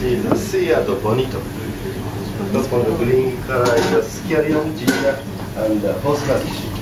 is a seared bonito. That's one of the green color is scallion, ginger, and horseradish.